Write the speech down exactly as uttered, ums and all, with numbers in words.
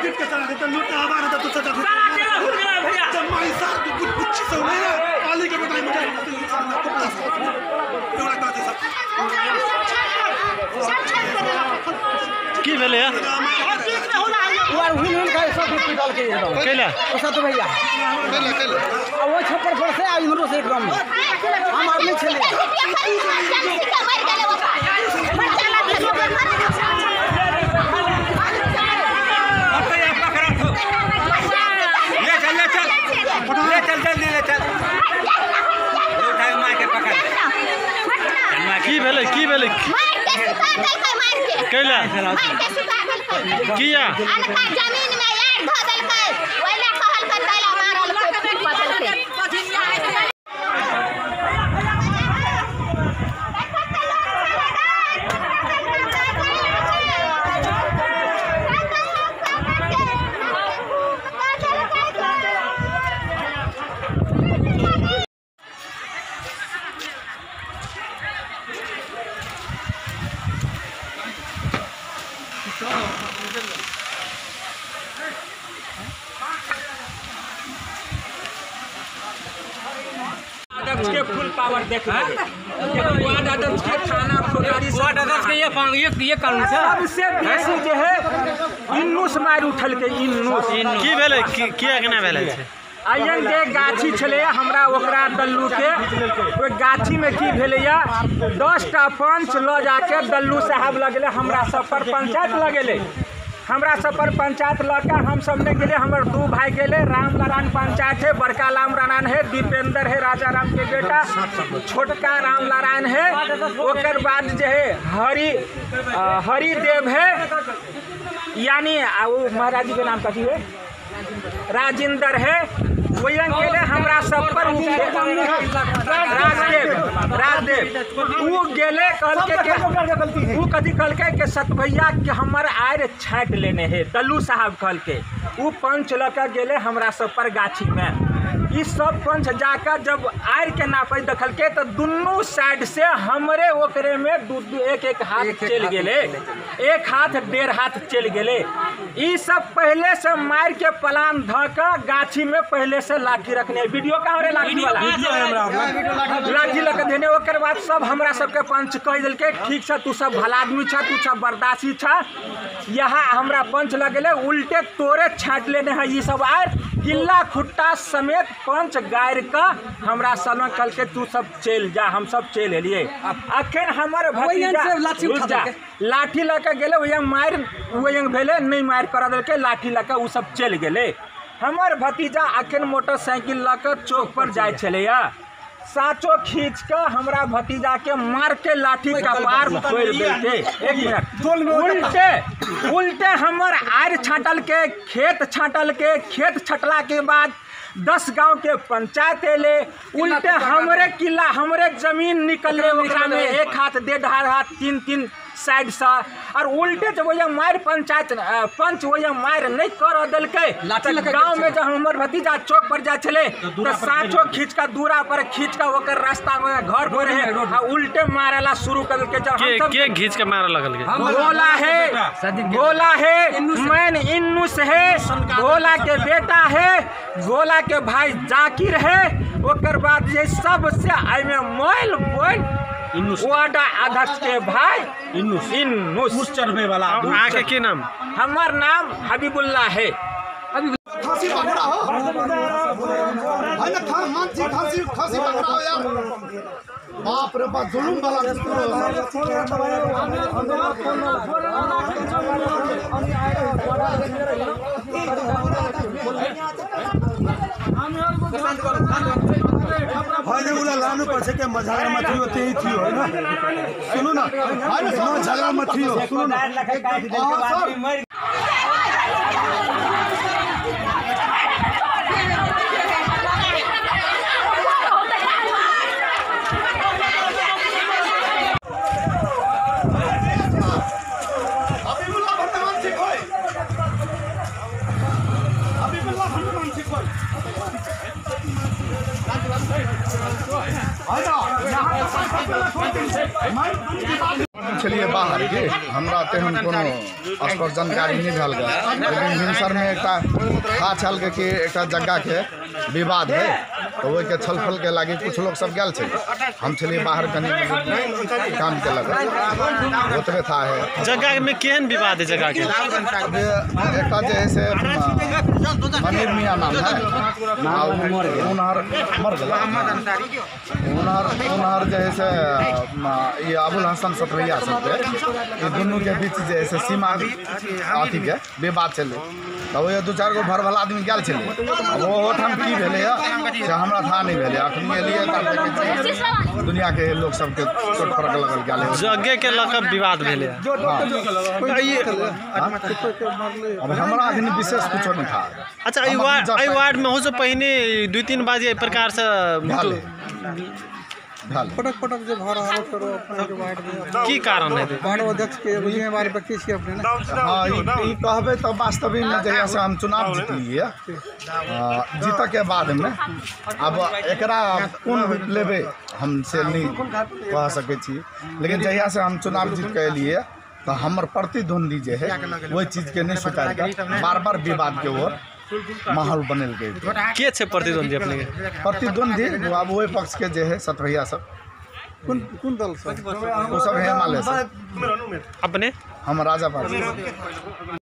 Gift के चला देता लूटना हमारा तो तुझसे तो भैया जब माई साहब कुछ कुछ से हो ना पाली के बताई मुझे थोड़ा बात है सब की भेले यार यार हुन हुन का सब गिफ्ट डाल के दो केला ओसा तो भैया केला केला आ वो छप्पर पर से आई हमरो से एकदम हम आदमी छले की भेले की भेले केला किया जमीन में यार धो देलकै ओइला कहल कर तैला मारल के पीठ बदलकै के फुल पावर देख वार्ड अध्यक्ष के थाना फौजदारी वार्ड अध्यक्ष के ये ये ये कानून से सबसे बेसी जे है इन्नुस मार उठल के इन्नुस की भेले किया केना भेले छै आयन के गाछी छले हमरा ओकरा दल्लू के ओइ गाछी में की भेलैया दस टा पंच ल जाके दल्लू साहब लगले हमरा सब पर पंचायत लगेले हमरा सब पर पंचायत लड़का हम सब ने गेले हमर दू भाई गेले राम नारायण पंचायत है बड़का राम नारायण है दीपेंद्र है राजा राम के बेटा छोटका राम नारायण है ओकर बाद जे है हरि हरिदेव है यानी वो महाराज जी के नाम कथी है राजेंद्र है वही गेले हमरा सब पर राजदेव राजदेव वो गेले कहल के वो कथी कहल के कि सत भैया के हमर आयर छाट लेने है दल्लू साहब कहल के वो पंच लका गेले हमरा सब पर गाछी में ई सब पंच जाकर जब आयर के नापे देखल के तो दुनू साइड से हमरे ओकरे में दू दू एक एक हाथ चल गेले एक हाथ डेढ़ हाथ चल गेले ई सब पहले से मार के पलान ध के गाछी में पहले से लाठी रखने वीडियो कहाँ रे लाठी वाला लाठी लग देने ओकर बाद सब हमरा सबके पंच कह दिलके ठीक से तू सब भला आदमी छ तू सब बर्दाश्ती छ यहाँ हमरा पंच लगेले उल्टे तोरे छाट लेने हैं ये सब आर किला खुट्टा समेत पंच गायर का हमरा सन कल के तू सब चल जा हम सब चल एलिए अखन हमर भतीजा लाठी लके गेले वही मार वही भेले नहीं मार करा देलके लाठी लके उ सब चल गेले हमर भतीजा अखन मोटरसाइकिल लके चौक पर जाय छलैया साचो खींच के हमरा भतीजा के मार के लाठी का पार फोड़ देलके एक मिनट उल्टे उल्टे हमर आर छाटल के खेत छाटल के खेत छटला के बाद दस गांव के पंचायत एले उल्टे हमरे किला हमरे जमीन निकले ओकरा में एक हाथ डेढ़ हाथ तीन तीन साइड से और उल्टे जब वही मार पंचायत पंच वही मार नहीं कर दिलके गाँव में जब हमर भतीजा चौक पर जाए छले तो साँचो खींच का दूरा पर खींच का ओकर रास्ता में घर पर है उल्टे मारेला शुरू कर के जब के के खींच के मारे लगल के भोला है भोला है मैन इन्नुस है भोला के बेटा है भोला के भाई जाकिर है ओकर बाद ये सबसे आई में मोल बोल वार्ड अध्यक्ष के भाई इन्नुस इन्नुस चढ़वे वाला आके के नाम हमार नाम हबीबुल्ला है खांसी पकड़ा हो है ना खा खांसी खांसी खांसी पकड़ा हो यार बाप रे बाप जुलुम वाला भाई बोला लानू पर से के झगड़ा मत हो ते ही थी हो ना सुनो ना भाई ना झगड़ा मत हो सुनो ना छलिए बाहर के हमरा तेहन कोनो स्पष्ट जानकारी नहीं भेल गए, लेकिन भिनसर में एक था छल के कि एक जगह के विवाद है तो वही के छलफल के लागी कुछ लोग सब गल छे, हम छलिए बाहर कनी काम के लगे ओतबे था है। जगह में केहन विवाद है जगह के? एक जे है से मनीर मियाँ नाम है, उनहर मर गया, उनहर उनहर जे है से ये अबुल हसन सतवैया सब के ये दोनों के बीच जे है से सीमा अथी के विवाद चले, तो वो दू चार गो भर वाला आदमी गल छे, वो ओठाम की भेले से हमरा था नहीं भेले, अखनी एलिए दुनिया के लोग सब के चोट फरक लगल गले जगह के लकब विवाद भेले। अब हमरा अखनी विशेष कुछ नहीं था। अच्छा ई वार्ड ई वार्ड में हो से पहले दू तीन बार ये प्रकार से पटक पटक जो भर रहा करो अपने के वार्ड में की कारण है? वार्ड अध्यक्ष के जिम्मेवारी व्यक्ति छी अपने ना। हाँ ई कहबे तो वास्तविक में जहिया से हम चुनाव जीतलिए जीत के बाद में अब एकरा कोन लेबे हम से नहीं कह सके छी, लेकिन जहिया से हम चुनाव जीत के लिए तो हमर प्रतिद्वंदी जे है वही चीज के नहीं स्वीकार कर, बार बार विवाद के ओर माहौल बनल गए। के छे प्रतिद्वंदी अपने के? प्रतिद्वंदी अब वही पक्ष के जे है सतभैया सब कौन कौन दल से वो सब है माले से, अपने हम राजा पार्टी।